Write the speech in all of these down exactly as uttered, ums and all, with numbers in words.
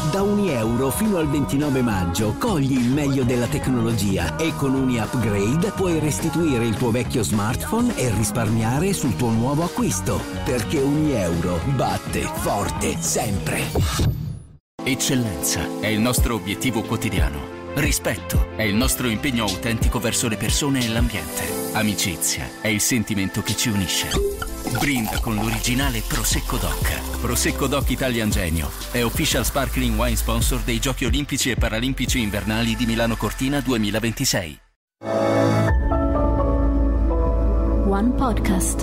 Da ogni euro fino al ventinove maggio cogli il meglio della tecnologia e con ogni upgrade puoi restituire il tuo vecchio smartphone e risparmiare sul tuo nuovo acquisto, perché ogni euro batte forte sempre. Eccellenza è il nostro obiettivo quotidiano. Rispetto è il nostro impegno autentico verso le persone e l'ambiente. Amicizia è il sentimento che ci unisce. Brinda con l'originale Prosecco Doc. Prosecco Doc Italian Genio è official sparkling wine sponsor dei Giochi Olimpici e Paralimpici Invernali di Milano Cortina duemilaventisei. One Podcast.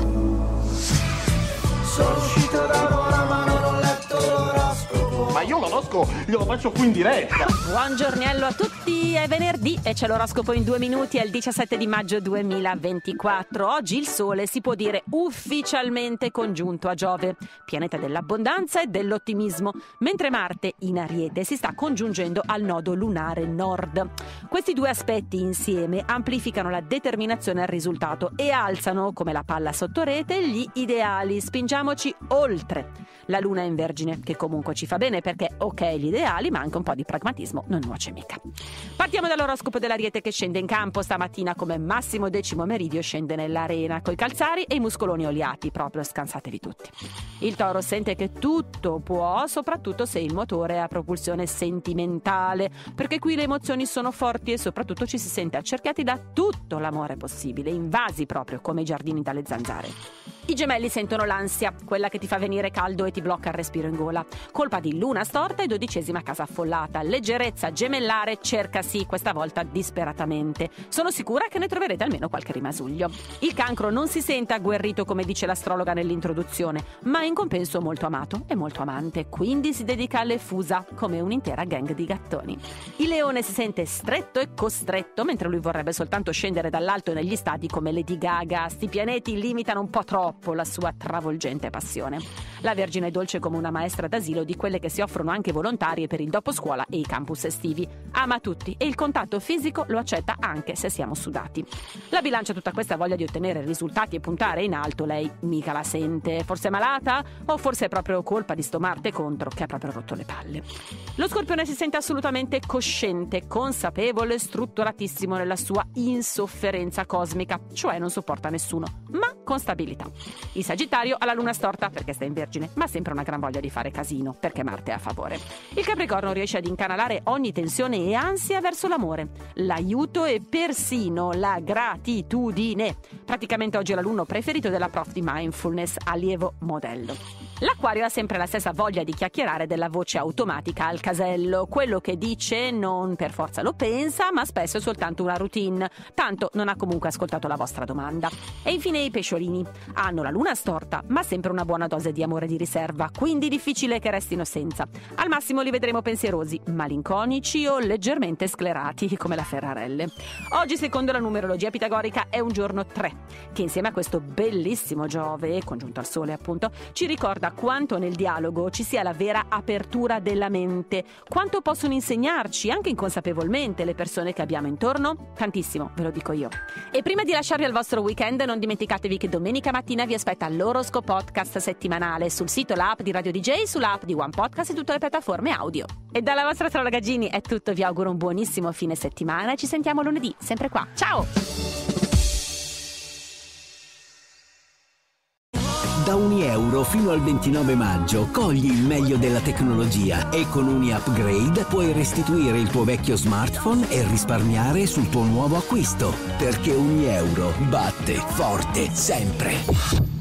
Sono uscito da ora ma non ho letto l'oroscopo. Ma io l'oroscopo glielo faccio qui in diretta. Buongiornello a tutti, è venerdì e c'è l'oroscopo in due minuti, è il diciassette di maggio duemilaventiquattro. Oggi il Sole si può dire ufficialmente congiunto a Giove, pianeta dell'abbondanza e dell'ottimismo, mentre Marte in Ariete si sta congiungendo al nodo lunare nord. Questi due aspetti insieme amplificano la determinazione al risultato e alzano, come la palla sotto rete, gli ideali. Spingiamoci oltre. La Luna è in Vergine, che comunque ci fa bene perché ok gli ideali, ma anche un po' di pragmatismo non nuoce mica. Partiamo dall'oroscopo dell'Ariete, che scende in campo stamattina come massimo decimo meridio, scende nell'arena coi calzari e i muscoloni oliati, proprio scansatevi tutti. Il Toro sente che tutto può, soprattutto se il motore è a propulsione sentimentale, perché qui le emozioni sono forti e soprattutto ci si sente accerchiati da tutto l'amore possibile, invasi proprio come i giardini dalle zanzare. I Gemelli sentono l'ansia, quella che ti fa venire caldo e ti blocca il respiro in gola. Colpa di luna storta e dodicesima casa affollata. Leggerezza gemellare cerca sì, questa volta disperatamente. Sono sicura che ne troverete almeno qualche rimasuglio. Il Cancro non si sente agguerrito come dice l'astrologa nell'introduzione, ma in compenso molto amato e molto amante, quindi si dedica alle fusa come un'intera gang di gattoni. Il Leone si sente stretto e costretto, mentre lui vorrebbe soltanto scendere dall'alto negli stati come Lady Gaga. Sti pianeti limitano un po' troppo la sua travolgente passione. La Vergine è dolce come una maestra d'asilo, di quelle che si offrono anche volontarie per il dopo scuola e i campus estivi. Ama tutti e il contatto fisico lo accetta anche se siamo sudati. La Bilancia, tutta questa voglia di ottenere risultati e puntare in alto, lei mica la sente. Forse è malata? O forse è proprio colpa di sto Marte contro che ha proprio rotto le palle. Lo Scorpione si sente assolutamente cosciente, consapevole, strutturatissimo nella sua insofferenza cosmica, cioè non sopporta nessuno, ma con stabilità. Il Sagittario ha la luna storta perché sta in Vergine, ma sempre una gran voglia di fare casino perché Marte è a favore. Il Capricorno riesce ad incanalare ogni tensione e ansia verso l'amore, l'aiuto e persino la gratitudine. Praticamente oggi è l'alunno preferito della prof di mindfulness, allievo modello. L'Acquario ha sempre la stessa voglia di chiacchierare della voce automatica al casello. Quello che dice non per forza lo pensa, ma spesso è soltanto una routine. Tanto non ha comunque ascoltato la vostra domanda. E infine i Pesciolini. Hanno la luna storta, ma sempre una buona dose di amore di riserva, quindi difficile che restino senza. Al massimo li vedremo pensierosi, malinconici o leggermente sclerati, come la Ferrarelle. Oggi, secondo la numerologia pitagorica, è un giorno tre, che insieme a questo bellissimo Giove, congiunto al Sole appunto, ci ricorda quanto nel dialogo ci sia la vera apertura della mente, quanto possono insegnarci, anche inconsapevolmente, le persone che abbiamo intorno. Tantissimo, ve lo dico io. E prima di lasciarvi al vostro weekend, non dimenticatevi che domenica mattina vi aspetta l'Oroscopo Podcast settimanale sul sito, l'app di Radio D J, sull'app di One Podcast e tutte le piattaforme audio. E dalla vostra astrologa Gini è tutto, vi auguro un buonissimo fine settimana e ci sentiamo lunedì, sempre qua. Ciao! Da ogni euro fino al ventinove maggio cogli il meglio della tecnologia e con ogni upgrade puoi restituire il tuo vecchio smartphone e risparmiare sul tuo nuovo acquisto, perché ogni euro batte forte sempre.